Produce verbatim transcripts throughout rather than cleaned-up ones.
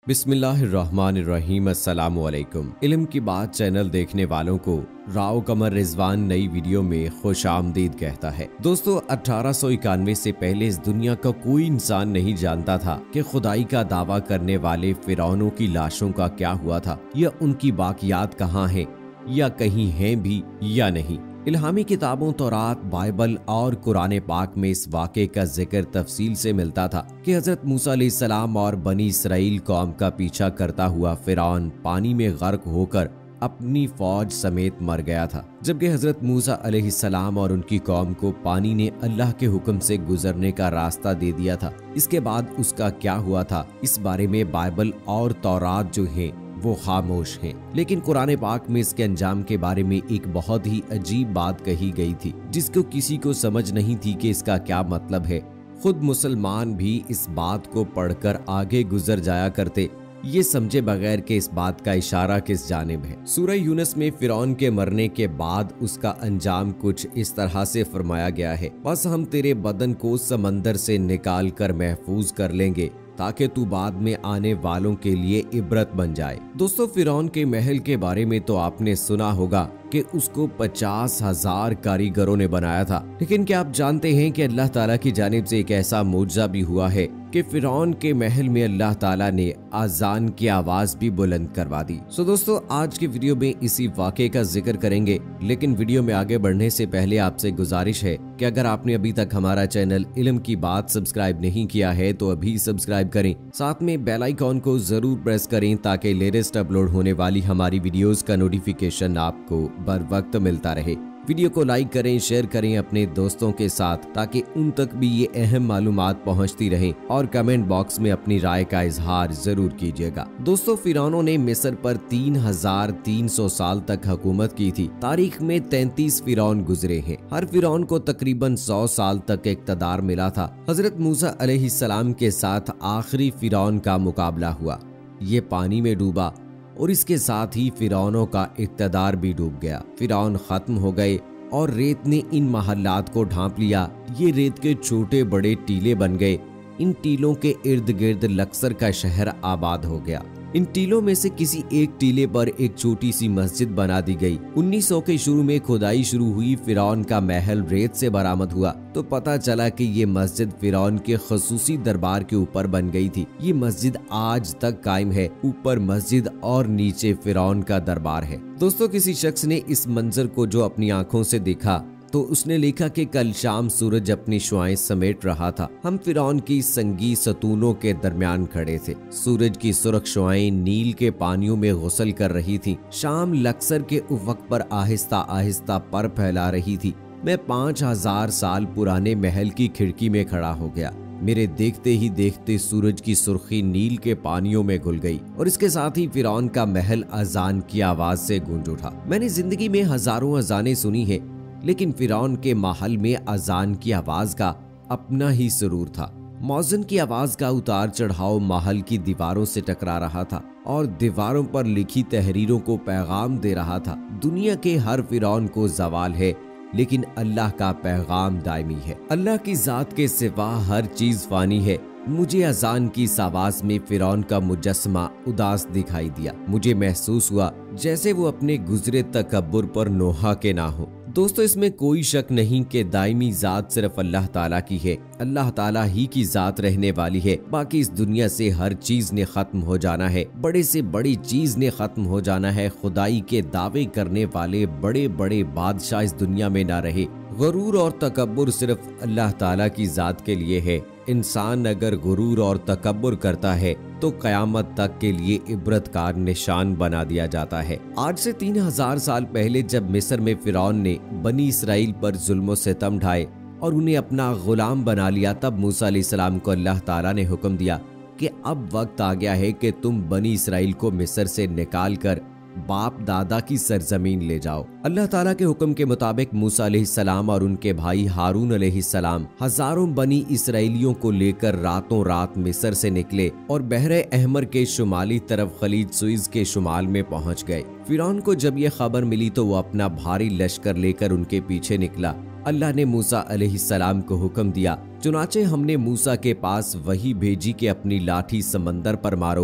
बिस्मिल्लाहिर्रहमानिर्रहीम अस्सलामु अलैकुम। इल्म की बात चैनल देखने वालों को राव कमर रिजवान नई वीडियो में खुश आमदीद कहता है। दोस्तों, अठारह सौ इक्यानवे से पहले इस दुनिया का कोई इंसान नहीं जानता था कि खुदाई का दावा करने वाले फिरौनों की लाशों का क्या हुआ था, या उनकी बाकियात कहाँ हैं, या कहीं हैं भी या नहीं। इल्हामी किताबों तौरात, बाइबल और कुरान पाक में इस वाक़े का जिक्र तफसील से मिलता था कि हजरत मूसा अलैहिस्सलाम और बनी इसराइल कौम का पीछा करता हुआ फिरौन पानी में गर्क होकर अपनी फौज समेत मर गया था, जबकि हजरत मूसा अलैहिस्सलाम और उनकी कौम को पानी ने अल्लाह के हुक्म से गुजरने का रास्ता दे दिया था। इसके बाद उसका क्या हुआ था, इस बारे में बाइबल और तौरात जो है वो खामोश हैं। लेकिन कुरान पाक में इसके अंजाम के बारे में एक बहुत ही अजीब बात कही गई थी, जिसको किसी को समझ नहीं थी कि इसका क्या मतलब है। खुद मुसलमान भी इस बात को पढ़कर आगे गुजर जाया करते, ये समझे बगैर कि इस बात का इशारा किस जानिब है। सूरह यूनुस में फिरौन के मरने के बाद उसका अंजाम कुछ इस तरह से फरमाया गया है, बस हम तेरे बदन को समंदर से निकाल कर महफूज कर लेंगे ताकि तू बाद में आने वालों के लिए इबरत बन जाए। दोस्तों, फिरौन के महल के बारे में तो आपने सुना होगा कि उसको पचास हजार कारीगरों ने बनाया था, लेकिन क्या आप जानते हैं कि अल्लाह ताला की जानिब से एक ऐसा मौजज़ा भी हुआ है कि फिरौन के महल में अल्लाह ताला ने आजान की आवाज भी बुलंद करवा दी। सो दोस्तों, आज की वीडियो में इसी वाक़े का जिक्र करेंगे, लेकिन वीडियो में आगे बढ़ने से पहले आपसे गुजारिश है कि अगर आपने अभी तक हमारा चैनल इल्म की बात सब्सक्राइब नहीं किया है तो अभी सब्सक्राइब करें, साथ में बेल आइकॉन को जरूर प्रेस करें ताकि लेटेस्ट अपलोड होने वाली हमारी वीडियोस का नोटिफिकेशन आपको बर वक्त मिलता रहे। वीडियो को लाइक करें, शेयर करें अपने दोस्तों के साथ ताकि उन तक भी ये अहम मालूमात पहुंचती रहें, और कमेंट बॉक्स में अपनी राय का इजहार जरूर कीजिएगा। दोस्तों, फिरौनों ने मिस्र पर तीन हजार तीन सौ साल तक हुकूमत की थी। तारीख में तैंतीस फिरौन गुजरे हैं। हर फिरौन को तकरीबन सौ साल तक इक़्तिदार मिला था। हजरत मूसा अलैहिस्सलाम के साथ आखिरी फिरौन का मुकाबला हुआ, ये पानी में डूबा और इसके साथ ही फिरौनों का इक़्तिदार भी डूब गया। फिरौन खत्म हो गए और रेत ने इन महल्लात को ढांप लिया। ये रेत के छोटे बड़े टीले बन गए। इन टीलों के इर्द गिर्द लक्सर का शहर आबाद हो गया। इन टीलों में से किसी एक टीले पर एक छोटी सी मस्जिद बना दी गई। उन्नीस सौ के शुरू में खुदाई शुरू हुई। फिरौन का महल रेत से बरामद हुआ तो पता चला कि ये मस्जिद फिरौन के खसूसी दरबार के ऊपर बन गई थी। ये मस्जिद आज तक कायम है। ऊपर मस्जिद और नीचे फिरौन का दरबार है। दोस्तों, किसी शख्स ने इस मंजर को जो अपनी आंखों से देखा तो उसने लिखा कि कल शाम सूरज अपनी शुआएं समेट रहा था। हम फिरौन की संगी सतूनों के दरमियान खड़े थे। सूरज की सुर्ख शुआएं नील के पानियों में गुसल कर रही थीं। शाम लक्सर के उफक पर आहिस्ता आहिस्ता पर फैला रही थी। मैं पाँच हजार साल पुराने महल की खिड़की में खड़ा हो गया। मेरे देखते ही देखते सूरज की सुर्खी नील के पानियों में घुल गई और इसके साथ ही फिरौन का महल अजान की आवाज से गूंज उठा। मैंने जिंदगी में हजारों अजानें सुनी है, लेकिन फिरौन के महल में अजान की आवाज का अपना ही सुरूर था। मौज़िन की आवाज का उतार चढ़ाव महल की दीवारों से टकरा रहा था और दीवारों पर लिखी तहरीरों को पैगाम दे रहा था। दुनिया के हर फिरौन को जवाल है, लेकिन अल्लाह का पैगाम दायमी है। अल्लाह की जात के सिवा हर चीज फानी है। मुझे अजान की इस आवाज में फिरौन का मुजस्समा उदास दिखाई दिया। मुझे महसूस हुआ जैसे वो अपने गुजरे तकब्बुर पर नोहा के ना हो। दोस्तों, इसमें कोई शक नहीं कि दायमी जात सिर्फ अल्लाह ताला की है। अल्लाह ताला ही की जात रहने वाली है। बाकी इस दुनिया से हर चीज ने खत्म हो जाना है। बड़े से बड़ी चीज ने खत्म हो जाना है। खुदाई के दावे करने वाले बड़े बड़े बादशाह इस दुनिया में ना रहे। गुरूर और तकब्बुर सिर्फ अल्लाह ताला की जात के लिए है। इंसान अगर गुरूर और तकब्बुर करता है तो कयामत तक के लिए इबरत का निशान बना दिया जाता है। आज से तीन हजार साल पहले जब मिस्र में फिरौन ने बनी इसराइल पर जुल्म सितम ढाए और उन्हें अपना गुलाम बना लिया, तब मूसा अलैहिस्सलाम को अल्लाह ताला ने हुक्म दिया कि अब वक्त आ गया है कि तुम बनी इसराइल को मिस्र से निकाल कर बाप दादा की सरजमीन ले जाओ। अल्लाह ताला के हुक्म के मुताबिक मूसा अलैहिस्सलाम और उनके भाई हारून अलैहिस्सलाम हजारों बनी इसराइलियों को लेकर रातों रात मिस्र से निकले और बहरे अहमर के शुमाली तरफ खलीज सुइज के शुमाल में पहुंच गए। फिरौन को जब ये खबर मिली तो वो अपना भारी लश्कर लेकर उनके पीछे निकला। अल्लाह ने मूसा अलैहिस्सलाम को हुक्म दिया, चुनाचे हमने मूसा के पास वही भेजी कि अपनी लाठी समंदर पर मारो।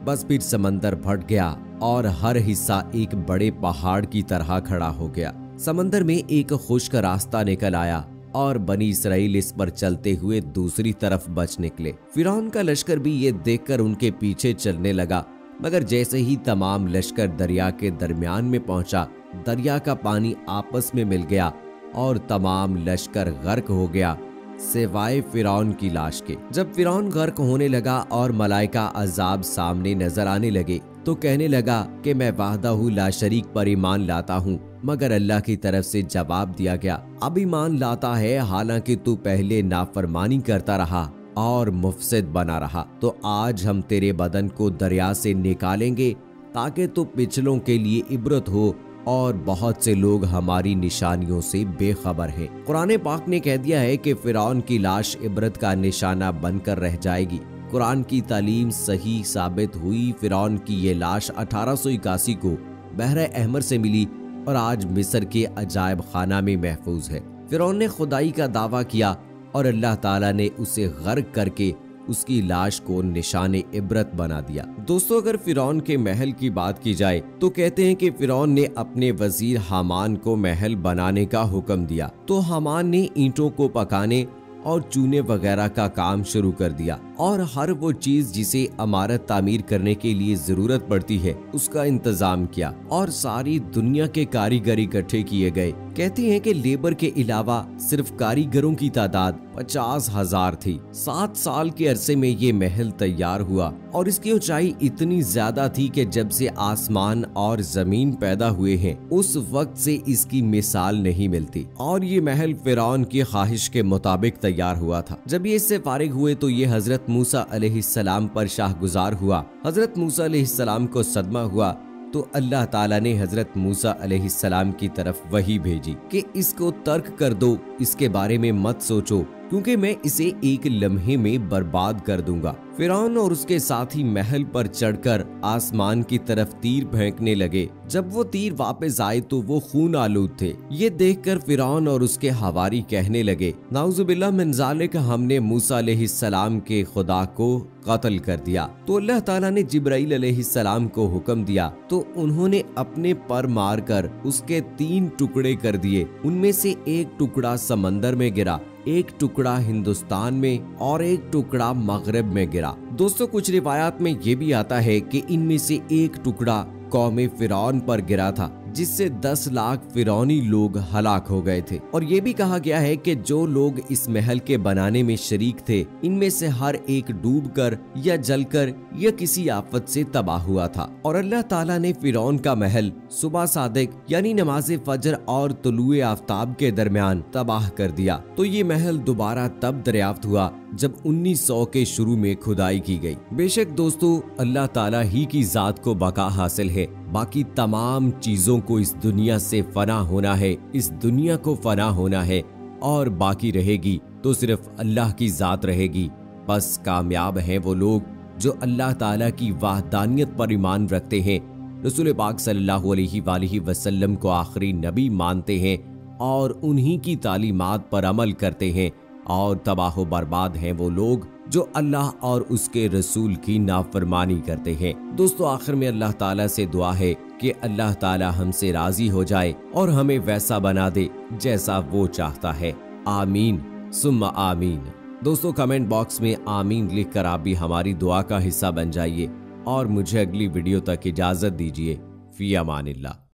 बस फिर समंदर फट गया और हर हिस्सा एक बड़े पहाड़ की तरह खड़ा हो गया। समंदर में एक खुश्क रास्ता निकल आया और बनी इसराइल इस पर चलते हुए दूसरी तरफ बच निकले। फिरौन का लश्कर भी ये देखकर उनके पीछे चलने लगा, मगर जैसे ही तमाम लश्कर दरिया के दरमियान में पहुंचा, दरिया का पानी आपस में मिल गया और तमाम लश्कर गर्क हो गया सिवाय फिरौन की लाश के। जब फिरौन गर्क होने लगा और मलाइका अजाब सामने नजर आने लगे तो कहने लगा कि मैं वाहदाहु ला शरीक पर ईमान लाता हूँ, मगर अल्लाह की तरफ से जवाब दिया गया, अब ईमान लाता है हालांकि तू पहले नाफरमानी करता रहा और मुफसिद बना रहा। तो आज हम तेरे बदन को दरिया से निकालेंगे ताकि तू पिछलों के लिए इबरत हो, और बहुत से लोग हमारी निशानियों से बेखबर हैं। कुरान पाक ने कह दिया है कि फिरौन की लाश इबरत का निशाना बनकर रह जाएगी। कुरान की तालीम सही साबित हुई। फिरौन की ये लाश अठारह सौ इक्यासी को बहर अहमर से मिली और आज मिस्र के अजायब खाना में महफूज है। फिरौन ने खुदाई का दावा किया और अल्लाह ताला ने उसे गर्क करके उसकी लाश को निशाने इबरत बना दिया। दोस्तों, अगर फिरौन के महल की बात की जाए तो कहते हैं कि फिरौन ने अपने वजीर हामान को महल बनाने का हुक्म दिया, तो हामान ने ईंटों को पकाने और चूने वगैरह का काम शुरू कर दिया और हर वो चीज जिसे इमारत तामीर करने के लिए जरूरत पड़ती है उसका इंतजाम किया और सारी दुनिया के कारीगर इकट्ठे किए गए। कहते हैं कि लेबर के अलावा सिर्फ कारीगरों की तादाद पचास हजार थी। सात साल के अरसे में ये महल तैयार हुआ और इसकी ऊंचाई इतनी ज्यादा थी कि जब से आसमान और जमीन पैदा हुए हैं उस वक्त से इसकी मिसाल नहीं मिलती। और ये महल फिरौन की ख्वाहिश के मुताबिक तैयार हुआ था। जब ये इससे फारिग हुए तो ये हजरत मूसा अलैहिस्सलाम पर शाहगुजार हुआ। हजरत मूसा अलैहिस्सलाम को सदमा हुआ तो अल्लाह ताला ने हजरत मूसा अलैहिस्सलाम की तरफ वही भेजी कि इसको तर्क कर दो, इसके बारे में मत सोचो, क्योंकि मैं इसे एक लम्हे में बर्बाद कर दूंगा। फिरौन और उसके साथी महल पर चढ़कर आसमान की तरफ तीर फेंकने लगे। जब वो तीर वापस आए तो वो खून आलूद थे। ये देखकर फिरौन और उसके हवारी कहने लगे, नाउजुबिल्लाह मिन ज़ालिक, हमने मूसा अलैहिस्सलाम के खुदा को कत्ल कर दिया। तो अल्लाह ताला ने जिब्राइल अलैहिस्सलाम को हुक्म दिया तो उन्होंने अपने पर मारकर उसके तीन टुकड़े कर दिए। उनमें से एक टुकड़ा समंदर में गिरा, एक टुकड़ा हिंदुस्तान में और एक टुकड़ा मगरब में गिरा। दोस्तों, कुछ रिवायात में ये भी आता है कि इनमें से एक टुकड़ा कौम फिरौन पर गिरा था, जिससे दस लाख फिरौनी लोग हलाक हो गए थे। और ये भी कहा गया है कि जो लोग इस महल के बनाने में शरीक थे, इनमें से हर एक डूबकर या जलकर या किसी आफत से तबाह हुआ था। और अल्लाह ताला ने फिरौन का महल सुबह सादिक यानी नमाज फजर और तुलुए आफ्ताब के दरमियान तबाह कर दिया। तो ये महल दोबारा तब दरियाफ्त हुआ जब उन्नीस सौ के शुरू में खुदाई की गई। बेशक दोस्तों, अल्लाह ताला ही की जात को बका हासिल है, बाकी तमाम चीजों को इस दुनिया से फना होना है, इस दुनिया को फना होना है और बाकी रहेगी तो सिर्फ अल्लाह की जात रहेगी। बस कामयाब हैं वो लोग जो अल्लाह ताला की वहदानियत पर ईमान रखते हैं, रसूल पाक सल्लल्लाहु अलैहि वसल्लम को आखिरी नबी मानते हैं और उन्हीं की तालीमात पर अमल करते हैं। और तबाह बर्बाद हैं वो लोग जो अल्लाह और उसके रसूल की नाफरमानी करते हैं। दोस्तों, आखिर में अल्लाह ताला से दुआ है कि अल्लाह ताला हमसे राजी हो जाए और हमें वैसा बना दे जैसा वो चाहता है। आमीन सुम्मा आमीन। दोस्तों, कमेंट बॉक्स में आमीन लिखकर आप भी हमारी दुआ का हिस्सा बन जाइए और मुझे अगली वीडियो तक इजाजत दीजिए। फी अमानिल्लाह।